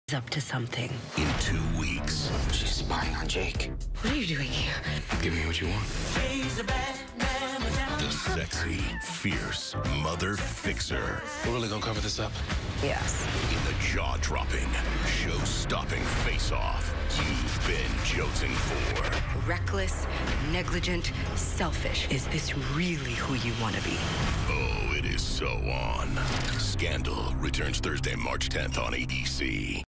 up to something. In 2 weeks. She's spying on Jake. What are you doing here? Give me what you want. The sexy, fierce mother fixer. We're really gonna cover this up? Yes. In the jaw-dropping, show-stopping face-off you've been josing for. Reckless, negligent, selfish. Is this really who you want to be? Oh, it is so on. Scandal returns Thursday, March 10th on ABC.